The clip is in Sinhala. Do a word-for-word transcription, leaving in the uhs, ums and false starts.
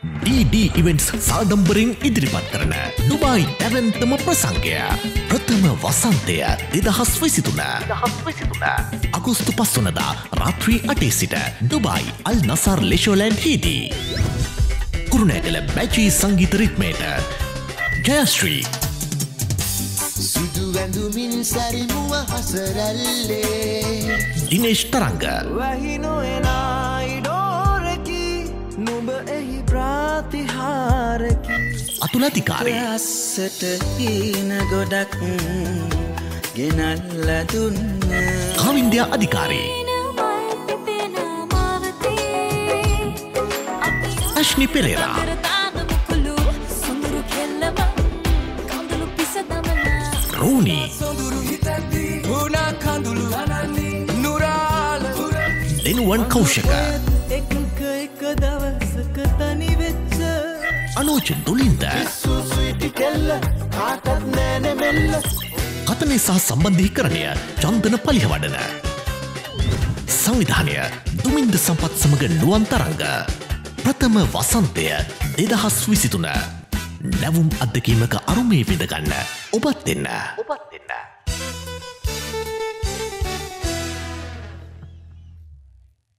डी डी ඉවෙන්ට්ස් සාඩම්බරෙන් ඉදිරිපත් කරන දුබායි ඇරන්තම ප්‍රසංගය ප්‍රථම වසන්තය දෙදහස් විසිතුන අගෝස්තු පස්වනදා රාත්‍රී අටේ සිට දුබායි අල් නසර් ලෙෂෝලෑන්ඩ් හිදී කුරුණෑගල බැචී සංගීත රිත්මයට ජයශ්‍රී සුදු ඇඳුමින් සරිමුව හසරල්ලේ දිනේෂ් තරංග නුඹ එහි ප්‍රාතිහාරකි අතුලතිකාරී අස්සට හීන ගොඩක් ගෙනල්ල දුන්න කාවින්ද්‍යා අධිකාරී අශ්නි පෙරේරා රෝනි දෙනුවන් කෞෂක අනෝජ දුලින්ද කතනය සහ සම්බන්ධීකරණය චන්දන පලිහවඩන සංවිධානය දුමින්ද සම්පත් සමග නුවන් තරංග ප්‍රථම වසන්තය දෙදහස් විසිතුන නැවුම් අත්දැකීමක අරුමේ විඳගන්න ඔබත් එන්න.